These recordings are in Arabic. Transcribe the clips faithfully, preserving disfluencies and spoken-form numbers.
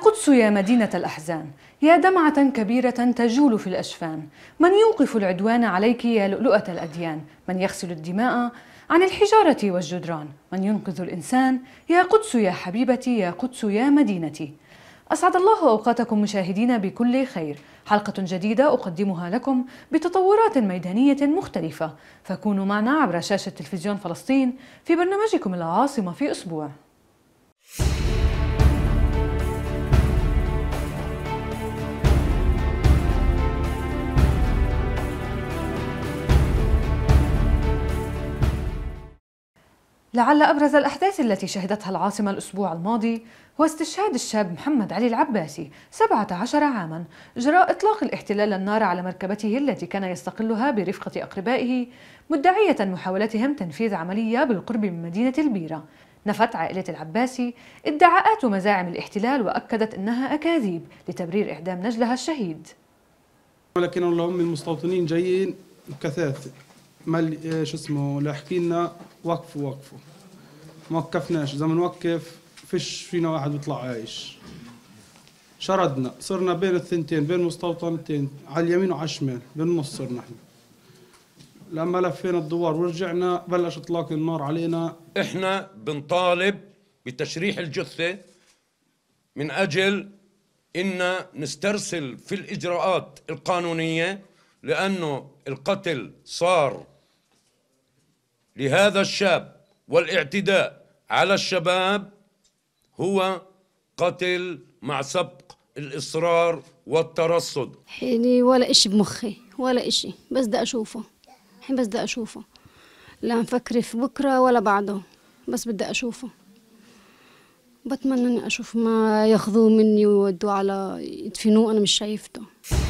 قدس يا مدينة الأحزان، يا دمعة كبيرة تجول في الأجفان، من يوقف العدوان عليك يا لؤلؤة الأديان، من يغسل الدماء عن الحجارة والجدران، من ينقذ الإنسان، يا قدس يا حبيبتي، يا قدس يا مدينتي. أسعد الله أوقاتكم مشاهدينا بكل خير. حلقة جديدة أقدمها لكم بتطورات ميدانية مختلفة، فكونوا معنا عبر شاشة تلفزيون فلسطين في برنامجكم العاصمة في أسبوع. لعل أبرز الأحداث التي شهدتها العاصمة الأسبوع الماضي هو استشهاد الشاب محمد علي العباسي سبعة عشر عاما جراء إطلاق الاحتلال النار على مركبته التي كان يستقلها برفقة أقربائه، مدعية محاولتهم تنفيذ عملية بالقرب من مدينة البيرة. نفت عائلة العباسي ادعاءات مزاعم الاحتلال وأكدت أنها أكاذيب لتبرير إعدام نجلها الشهيد. ولكن اللهم المستوطنين جايين كثافة مال شو اسمه لاحكي لنا وقفوا وقفوا، ما وقفناش. إذا بنوقف فيش فينا واحد بيطلع عايش. شردنا، صرنا بين الثنتين، بين مستوطنتين، على اليمين وعلى الشمال، بالنص صرنا احنا. لما لفينا الدوار ورجعنا بلش اطلاق النار علينا. احنا بنطالب بتشريح الجثة من اجل ان نسترسل في الاجراءات القانونية، لانه القتل صار لهذا الشاب والاعتداء على الشباب هو قتل مع سبق الإصرار والترصد. حيني ولا إشي بمخي ولا إشي، بس بدي أشوفه الحين، بس بدي أشوفه، لا مفكر في بكرة ولا بعده، بس بدي أشوفه. بتمنى إني أشوف ما ياخذوه مني ويودوه على يدفنوه، أنا مش شايفته.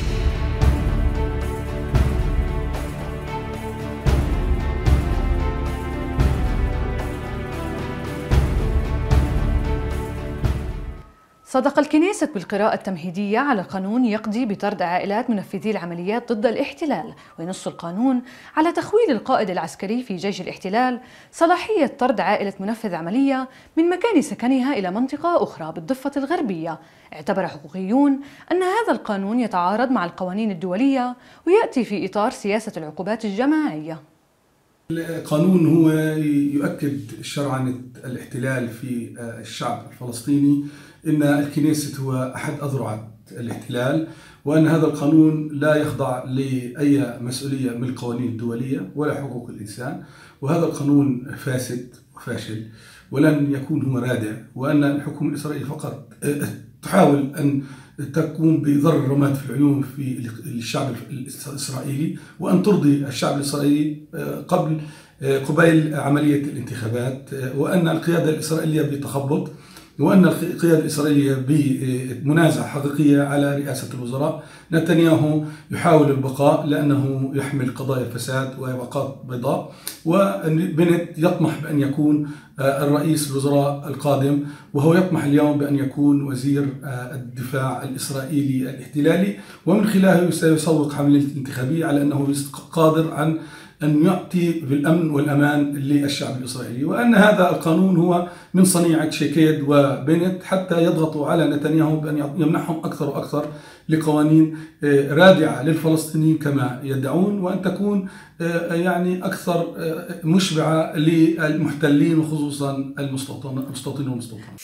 صدق الكنيسة بالقراءة التمهيدية على قانون يقضي بطرد عائلات منفذي العمليات ضد الاحتلال، وينص القانون على تخويل القائد العسكري في جيش الاحتلال صلاحية طرد عائلة منفذ عملية من مكان سكنها إلى منطقة أخرى بالضفة الغربية. اعتبر حقوقيون أن هذا القانون يتعارض مع القوانين الدولية ويأتي في إطار سياسة العقوبات الجماعية. القانون هو يؤكد شرعنة الاحتلال في الشعب الفلسطيني، إن الكنيسة هو أحد أذرع الاحتلال، وأن هذا القانون لا يخضع لأي مسؤولية من القوانين الدولية ولا حقوق الإنسان، وهذا القانون فاسد وفاشل ولن يكون هو رادع، وأن الحكومة الإسرائيلية فقط تحاول أن تقوم بضر الرماد في العيون في الشعب الإسرائيلي، وأن ترضي الشعب الإسرائيلي قبل قبيل عملية الانتخابات، وأن القيادة الإسرائيلية بتخبط، وأن القيادة الإسرائيلية بمنازعة حقيقية على رئاسة الوزراء. نتنياهو يحاول البقاء لأنه يحمل قضايا الفساد ويبقات بيضاء، وبنت يطمح بأن يكون الرئيس الوزراء القادم، وهو يطمح اليوم بأن يكون وزير الدفاع الإسرائيلي الاحتلالي، ومن خلاله سيسوق حملة انتخابية على أنه قادر عن أن يأتي بالأمن والأمان للشعب الإسرائيلي، وأن هذا القانون هو من صنيعة شيكيد وبنت حتى يضغطوا على نتنياهو بأن يمنحهم أكثر وأكثر لقوانين رادعة للفلسطينيين كما يدعون، وأن تكون يعني أكثر مشبعة للمحتلين وخصوصا المستوطنين والمستوطنات.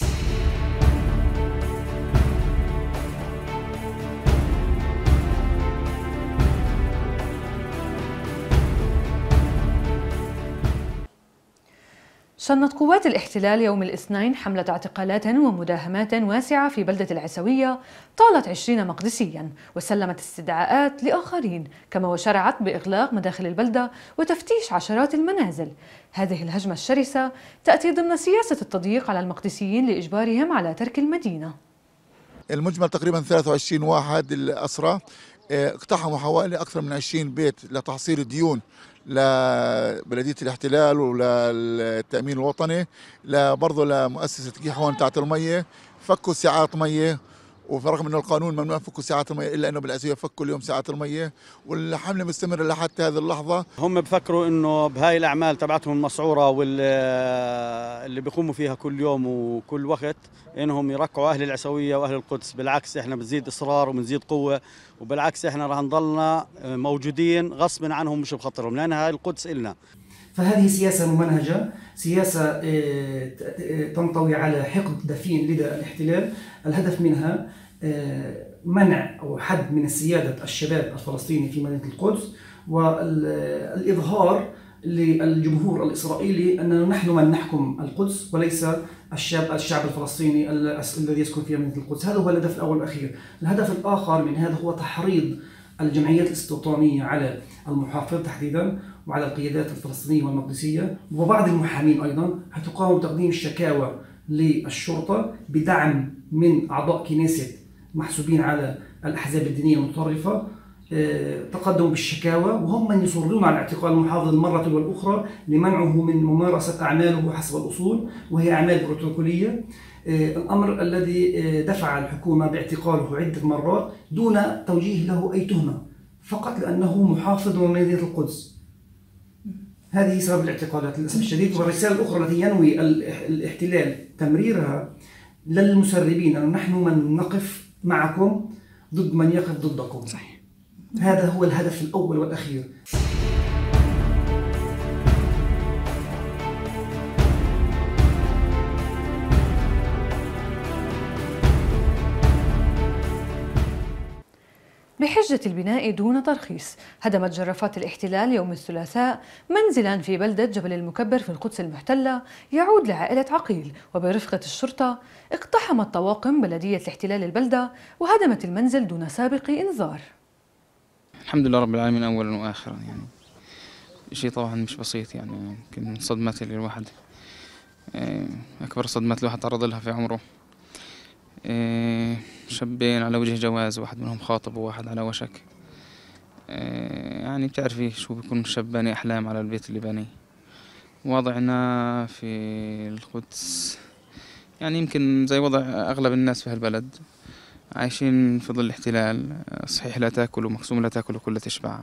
شنت قوات الاحتلال يوم الاثنين حملة اعتقالات ومداهمات واسعة في بلدة العسوية طالت عشرين مقدسيا، وسلمت استدعاءات لآخرين، كما وشرعت بإغلاق مداخل البلدة وتفتيش عشرات المنازل. هذه الهجمة الشرسة تأتي ضمن سياسة التضييق على المقدسيين لإجبارهم على ترك المدينة. المجمل تقريبا ثلاثة وعشرين واحد الأسرى، اقتحموا حوالي أكثر من عشرين بيت لتحصيل ديون لبلدية الاحتلال وللتأمين الوطني، برضه لمؤسسة كيحوان تاعت المية، فكوا ساعات مية ورغم انه القانون ممنوع فكوا ساعات المياه الا انه بالاساس فك كل يوم ساعات المياه، والحمله مستمره لحتى هذه اللحظه. هم بفكروا انه بهاي الاعمال تبعتهم المسعوره واللي بيقوموا فيها كل يوم وكل وقت انهم يركعوا اهل العسويه واهل القدس، بالعكس احنا بنزيد اصرار وبنزيد قوه، وبالعكس احنا راح نضلنا موجودين غصبا عنهم مش بخاطرهم، لان هاي القدس إلنا. فهذه سياسة ممنهجة، سياسة تنطوي على حقد دفين لدى الاحتلال، الهدف منها منع أو حد من السيادة الشباب الفلسطيني في مدينة القدس، والإظهار للجمهور الإسرائيلي أننا نحن من نحكم القدس وليس الشعب الشعب الفلسطيني الذي يسكن في مدينة القدس. هذا هو الهدف الأول والأخير. الهدف الآخر من هذا هو تحريض الجمعيات الاستوطانية على المحافظ تحديدا وعلى القيادات الفلسطينية والمقدسية وبعض المحامين أيضا، حيث قاموا بتقديم الشكاوى للشرطة بدعم من أعضاء كنيسة محسوبين على الأحزاب الدينية المتطرفة. تقدموا بالشكاوى وهم من يصرون على اعتقال المحافظ المرة والأخرى لمنعه من ممارسة أعماله حسب الأصول، وهي أعمال بروتوكولية. الأمر الذي دفع الحكومة باعتقاله عدة مرات دون توجيه له أي تهمة، فقط لأنه محافظ من مدينة القدس. هذه سبب الاعتقالات للأسف الشديد. والرسالة الأخرى التي ينوي الاحتلال تمريرها للمسربين أن نحن من نقف معكم ضد من يقف ضدكم. صحيح. هذا هو الهدف الأول والأخير. بحجة البناء دون ترخيص، هدمت جرافات الاحتلال يوم الثلاثاء منزلا في بلدة جبل المكبر في القدس المحتلة يعود لعائلة عقيل، وبرفقة الشرطة اقتحمت طواقم بلدية الاحتلال البلدة وهدمت المنزل دون سابق إنذار. الحمد لله رب العالمين أولا وآخرا، يعني شيء طبعا مش بسيط، يعني يمكن من صدمات اللي الواحد أكبر صدمات الواحد تعرض لها في عمره. شابين على وجه جواز، واحد منهم خاطب وواحد على وشك. يعني بتعرفي شو بيكون شاب باني أحلام على البيت اللي بانيه. وضعنا في القدس يعني يمكن زي وضع أغلب الناس في هالبلد، عايشين في ظل الاحتلال. صحيح لا تاكل ومقسوم لا تاكل وكل تشبع،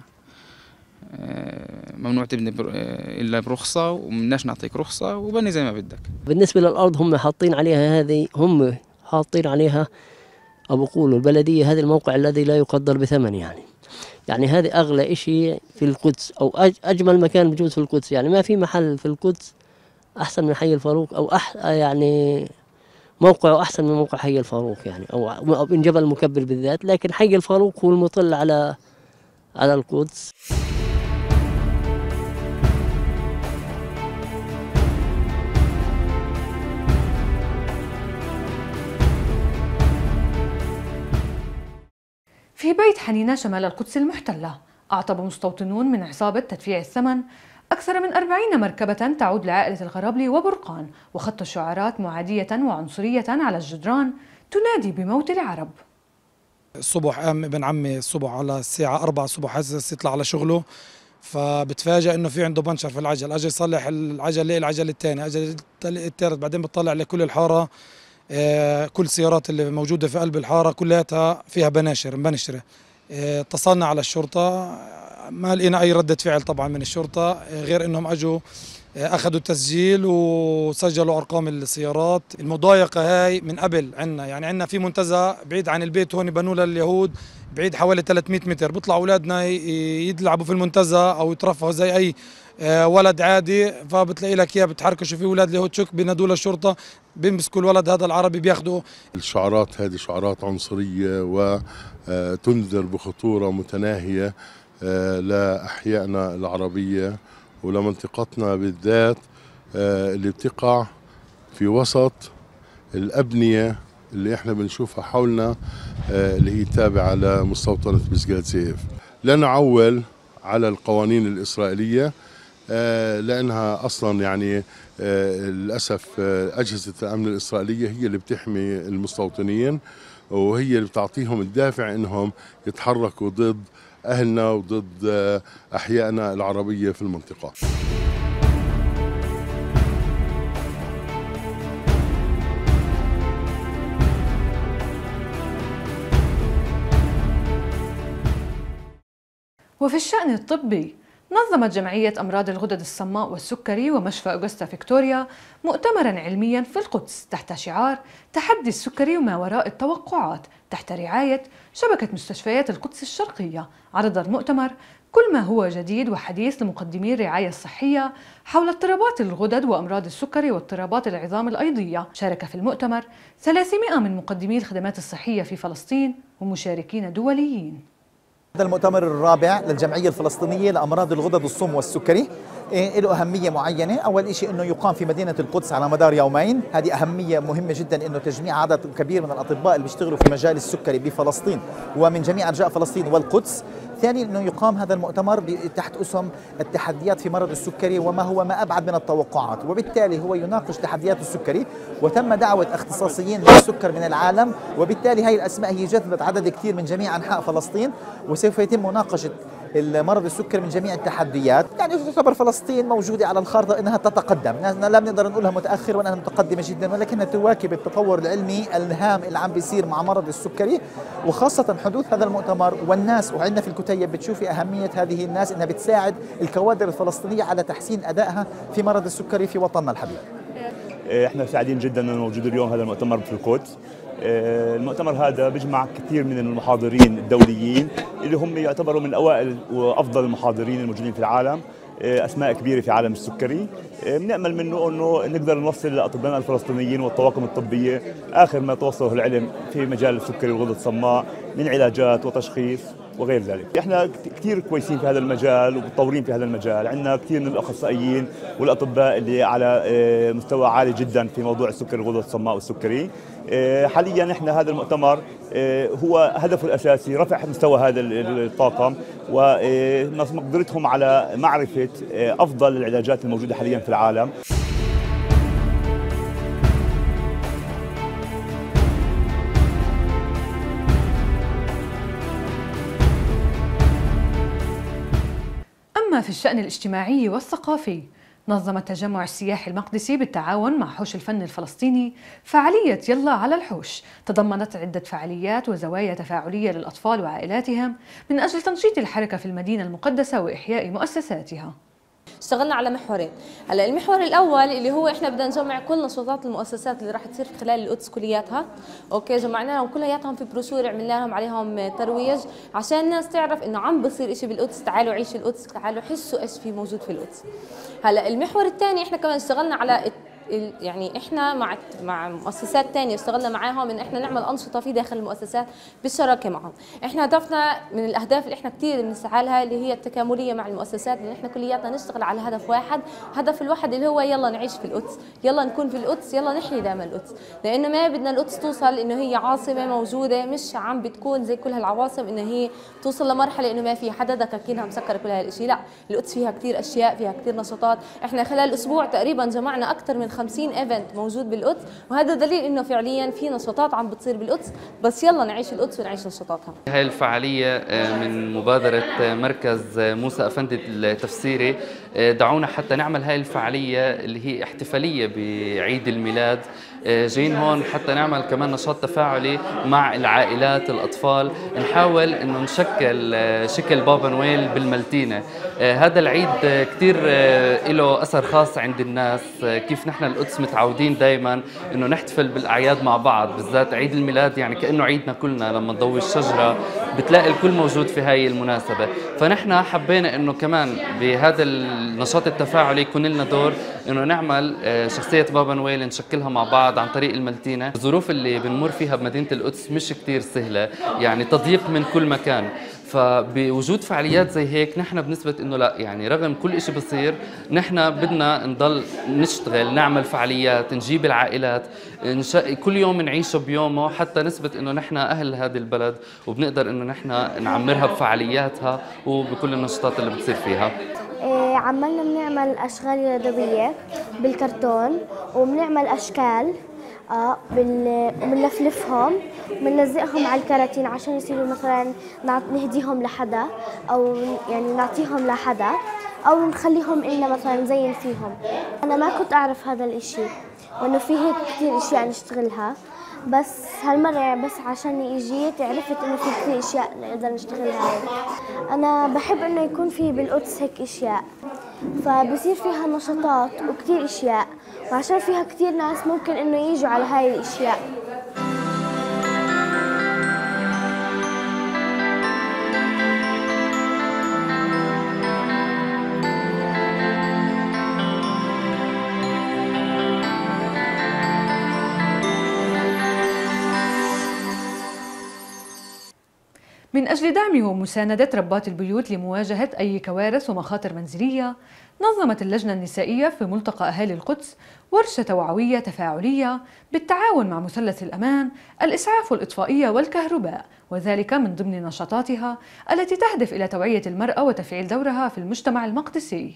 ممنوع تبني إلا برخصة ومناش نعطيك رخصة وبني زي ما بدك. بالنسبة للأرض هم حاطين عليها هذه هم حاطين عليها أبو قولوا البلدية، هذا الموقع الذي لا يقدر بثمن. يعني يعني هذا أغلى إشي في القدس أو أجمل مكان موجود في القدس. يعني ما في محل في القدس أحسن من حي الفاروق، أو أح يعني موقعه أحسن من موقع حي الفاروق، يعني أو من جبل المكبر بالذات. لكن حي الفاروق هو المطل على على القدس. في بيت حنينة شمال القدس المحتلة أعطب مستوطنون من عصابة تدفيع الثمن أكثر من أربعين مركبة تعود لعائلة الغرابلي وبرقان، وخط شعارات معادية وعنصرية على الجدران تنادي بموت العرب. الصبح قام ابن عمي الصبح على الساعة أربعة الصبح حاسس يطلع على شغله، فبتفاجئ انه في عنده بنشر في العجل، اجى يصلح العجله العجل الثاني، اجى الثالث، بعدين بتطلع لكل الحاره كل السيارات اللي موجودة في قلب الحارة كلها فيها بناشر مبنشرة. اتصلنا على الشرطة، ما لقينا أي ردة فعل طبعا من الشرطة، غير أنهم أجوا أخذوا التسجيل وسجلوا أرقام السيارات. المضايقة هاي من قبل عنا، يعني عنا في منتزه بعيد عن البيت هون بنوا لليهود بعيد حوالي ثلاثمئة متر، بيطلعوا أولادنا يلعبوا في المنتزه أو يترفعوا زي أي ولد عادي، فبتلاقي لك اياه بتحركوا في اولاد اليهود شك بينادوا للشرطه، بيمسكوا الولد هذا العربي بياخذوا. الشعارات هذه شعارات عنصريه وتنذر بخطوره متناهيه لاحيائنا العربيه ولمنطقتنا بالذات، اللي بتقع في وسط الابنيه اللي احنا بنشوفها حولنا، اللي هي تابعه لمستوطنه مسجد سيف. لا نعول على القوانين الإسرائيلية لأنها أصلا يعني للأسف أجهزة الأمن الإسرائيلية هي اللي بتحمي المستوطنين، وهي اللي بتعطيهم الدافع أنهم يتحركوا ضد أهلنا وضد أحيائنا العربية في المنطقة. وفي الشأن الطبي، نظمت جمعية أمراض الغدد الصماء والسكري ومشفى أوغستا فيكتوريا مؤتمراً علمياً في القدس تحت شعار تحدي السكري وما وراء التوقعات، تحت رعاية شبكة مستشفيات القدس الشرقية. عرض المؤتمر كل ما هو جديد وحديث لمقدمي الرعاية الصحية حول اضطرابات الغدد وأمراض السكري واضطرابات العظام الأيضية. شارك في المؤتمر ثلاثمائة من مقدمي الخدمات الصحية في فلسطين ومشاركين دوليين. هذا المؤتمر الرابع للجمعية الفلسطينية لأمراض الغدد الصم والسكري إيه له أهمية معينة. أول شيء أنه يقام في مدينة القدس على مدار يومين، هذه أهمية مهمة جدا، أنه تجميع عدد كبير من الأطباء اللي بيشتغلوا في مجال السكري بفلسطين ومن جميع أرجاء فلسطين والقدس. ثانيا أنه يقام هذا المؤتمر تحت أسم التحديات في مرض السكري وما هو ما أبعد من التوقعات، وبالتالي هو يناقش تحديات السكري، وتم دعوة اختصاصيين للسكر من العالم، وبالتالي هذه الأسماء هي جذبت عدد كثير من جميع أنحاء فلسطين، وسوف يتم مناقشة المرض السكري من جميع التحديات. يعني تعتبر فلسطين موجودة على الخارطة أنها تتقدم، لا بنقدر نقولها متأخر وأنها متقدمة جدا، ولكنها تواكب التطور العلمي الهام اللي عم بيصير مع مرض السكري، وخاصة حدوث هذا المؤتمر والناس. وعندنا في الكتيب بتشوفي أهمية هذه الناس، أنها بتساعد الكوادر الفلسطينية على تحسين أدائها في مرض السكري في وطننا الحبيب. احنا سعيدين جدا أنه موجود اليوم هذا المؤتمر في القدس. المؤتمر هذا بيجمع كثير من المحاضرين الدوليين اللي هم يعتبروا من أوائل وأفضل المحاضرين الموجودين في العالم، أسماء كبيرة في عالم السكري. بنأمل منه أنه نقدر نوصل لأطبائنا الفلسطينيين والطواقم الطبية آخر ما توصله العلم في مجال السكري والغدد الصماء من علاجات وتشخيص وغير ذلك. احنا كثير كويسين في هذا المجال ومتطورين في هذا المجال، عندنا كثير من الاخصائيين والاطباء اللي على مستوى عالي جدا في موضوع السكري والغدد الصماء والسكري. حاليا احنا هذا المؤتمر هو هدفه الاساسي رفع مستوى هذا الطاقم ومقدرتهم على معرفه افضل العلاجات الموجوده حاليا في العالم. أما في الشأن الاجتماعي والثقافي، نظم التجمع السياحي المقدسي بالتعاون مع حوش الفن الفلسطيني فعالية يلا على الحوش، تضمنت عدة فعاليات وزوايا تفاعلية للأطفال وعائلاتهم من أجل تنشيط الحركة في المدينة المقدسة وإحياء مؤسساتها. اشتغلنا على محورين. هلا المحور الاول اللي هو احنا بدنا نجمع كل نشاطات المؤسسات اللي راح تصير في خلال القدس كلياتها، اوكي جمعنا لهم كلياتهم في بروشور، عملنا لهم عليهم ترويج عشان الناس تعرف انه عم بصير شيء بالقدس، تعالوا عيشوا القدس، تعالوا حسوا ايش في موجود في القدس. هلا المحور الثاني احنا كمان اشتغلنا على يعني احنا مع مع مؤسسات ثانيه اشتغلنا معاهم ان احنا نعمل انشطه في داخل المؤسسات بالشراكه معهم. احنا هدفنا من الاهداف اللي احنا كثير بنسعى لها اللي هي التكامليه مع المؤسسات، لان احنا كلياتنا نشتغل على هدف واحد، هدف الواحد اللي هو يلا نعيش في القدس، يلا نكون في القدس، يلا نحيي دائما القدس، لانه ما بدنا القدس توصل انه هي عاصمه موجوده مش عم بتكون زي كل هالعواصم انه هي توصل لمرحله انه ما في حدا دكاكينها مسكره كل هالشيء، لا، القدس فيها كثير اشياء، فيها كثير نشاطات. احنا خلال اسبوع تقريبا جمعنا اكثر من خمسين ايفنت موجود بالقدس، وهذا دليل انه فعليا في نشاطات عم بتصير بالقدس، بس يلا نعيش القدس ونعيش نشاطاتها. هاي الفعاليه من مبادره مركز موسى افندي التفسيري، دعونا حتى نعمل هاي الفعاليه اللي هي احتفاليه بعيد الميلاد، جايين هون حتى نعمل كمان نشاط تفاعلي مع العائلات الاطفال، نحاول انه نشكل شكل بابا نويل بالملتينه. هذا العيد كثير له اثر خاص عند الناس، كيف نحن القدس متعودين دائما انه نحتفل بالاعياد مع بعض، بالذات عيد الميلاد يعني كانه عيدنا كلنا، لما نضوي الشجره بتلاقي الكل موجود في هاي المناسبه، فنحن حبينا انه كمان بهذا النشاط التفاعلي يكون لنا دور انه نعمل شخصيه بابا نويل نشكلها مع بعض عن طريق الملتينه. الظروف اللي بنمر فيها بمدينه القدس مش كثير سهله، يعني تضييق من كل مكان، فبوجود فعاليات زي هيك نحن بنثبت انه لا، يعني رغم كل شيء بصير نحن بدنا نضل نشتغل، نعمل فعاليات، نجيب العائلات، نش... كل يوم نعيشه بيومه حتى نثبت انه نحن اهل هذه البلد وبنقدر انه نحن نعمرها بفعالياتها وبكل النشاطات اللي بتصير فيها. عمالنا بنعمل اشغال يدويه بالكرتون وبنعمل اشكال اه بنلفلفهم بنلزقهم على الكراتين عشان يصيروا مثلا نهديهم لحدا او يعني نعطيهم لحدا او نخليهم إلنا مثلا نزين فيهم. انا ما كنت اعرف هذا الاشي وانه في هيك كثير اشياء نشتغلها، بس هالمرة بس عشان جيت عرفت إنه في كثير أشياء نقدر نشتغلها. أنا بحب إنه يكون في بالقدس هيك أشياء، فبصير فيها نشاطات وكثير أشياء، وعشان فيها كثير ناس ممكن إنه يجوا على هاي الأشياء. من أجل دعم ومساندة ربات البيوت لمواجهة أي كوارث ومخاطر منزلية، نظمت اللجنة النسائية في ملتقى أهالي القدس ورشة توعوية تفاعلية بالتعاون مع مثلث الأمان، الإسعاف والإطفائية والكهرباء، وذلك من ضمن نشاطاتها التي تهدف إلى توعية المرأة وتفعيل دورها في المجتمع المقدسي.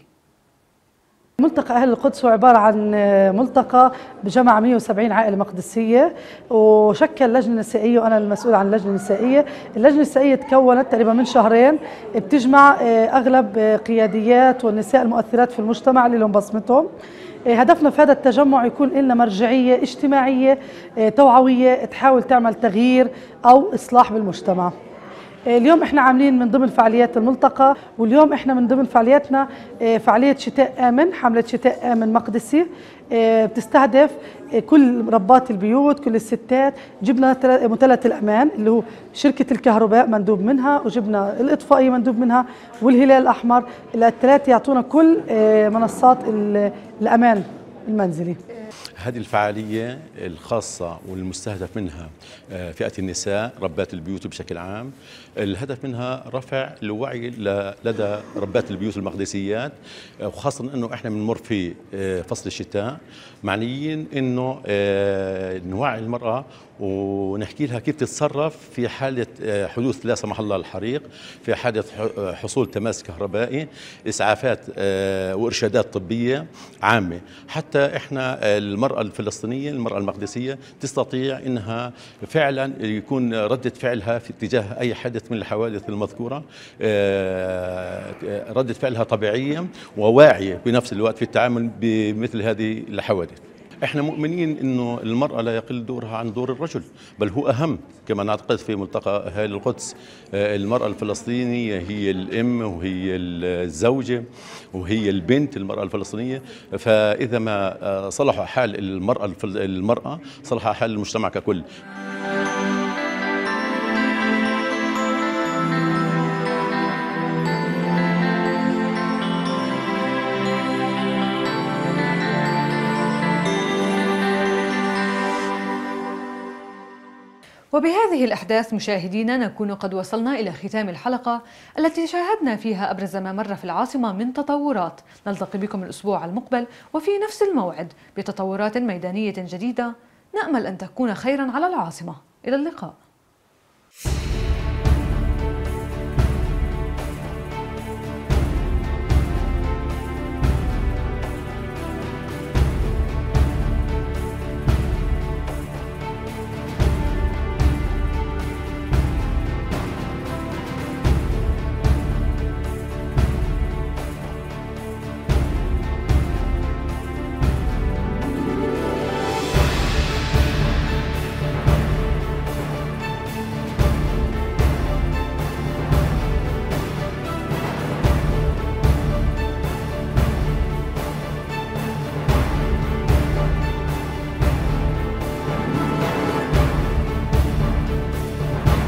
ملتقى أهل القدس هو عبارة عن ملتقى بجمع مئة وسبعين عائلة مقدسية، وشكل لجنة نسائية وأنا المسؤول عن اللجنة النسائية. اللجنة النسائية تكونت تقريبا من شهرين، بتجمع أغلب قياديات والنساء المؤثرات في المجتمع اللي لهم بصمتهم. هدفنا في هذا التجمع يكون لنا مرجعية اجتماعية توعوية تحاول تعمل تغيير أو إصلاح بالمجتمع. اليوم احنا عاملين من ضمن فعاليات الملتقى، واليوم احنا من ضمن فعالياتنا فعالية شتاء آمن، حملة شتاء آمن مقدسي بتستهدف كل ربات البيوت، كل الستات. جبنا مثلث الأمان اللي هو شركة الكهرباء مندوب منها، وجبنا الإطفائية مندوب منها، والهلال الأحمر، الثلاثة يعطونا كل منصات الأمان المنزلي. هذه الفعالية الخاصة والمستهدف منها فئة النساء ربات البيوت بشكل عام، الهدف منها رفع الوعي لدى ربات البيوت المقدسيات، وخاصة أنه إحنا بنمر في فصل الشتاء، معنيين أنه نوعي المرأة ونحكي لها كيف تتصرف في حالة حدوث لا سمح الله الحريق، في حالة حصول تماس كهربائي، إسعافات وإرشادات طبية عامة، حتى إحنا المرأة الفلسطينية المرأة المقدسية تستطيع أنها فعلا يكون ردة فعلها في اتجاه أي حدث من الحوادث المذكورة ردة فعلها طبيعية وواعية بنفس الوقت في التعامل بمثل هذه الحوادث. احنا مؤمنين انه المرأة لا يقل دورها عن دور الرجل، بل هو اهم. كما نعتقد في ملتقى اهالي القدس المرأة الفلسطينية هي الام وهي الزوجة وهي البنت، المرأة الفلسطينية. فاذا ما صلح حال المرأة المرأة صلح حال المجتمع ككل. وبهذه الأحداث مشاهدينا نكون قد وصلنا إلى ختام الحلقة التي شاهدنا فيها أبرز ما مر في العاصمة من تطورات. نلتقي بكم الأسبوع المقبل وفي نفس الموعد بتطورات ميدانية جديدة، نأمل أن تكون خيرا على العاصمة. إلى اللقاء.